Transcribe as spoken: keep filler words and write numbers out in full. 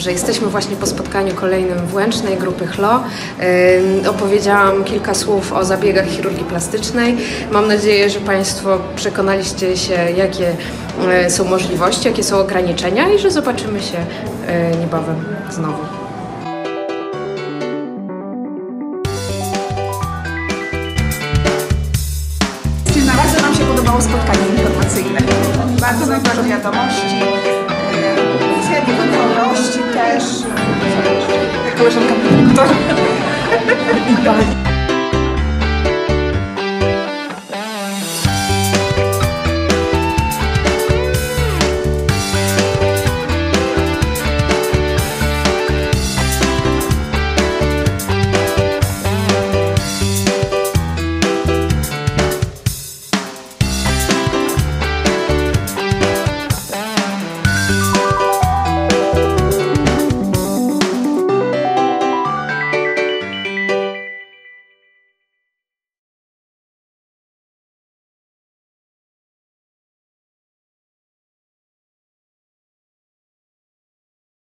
że jesteśmy właśnie po spotkaniu kolejnym w Łęcznej grupy H L O. Opowiedziałam kilka słów o zabiegach chirurgii plastycznej. Mam nadzieję, że Państwo przekonaliście się, jakie są możliwości, jakie są ograniczenia i że zobaczymy się niebawem znowu. Bardzo nam się podobało spotkanie informacyjne. Bardzo nam dużo wiadomości, wiadomości też. Jak koleżanka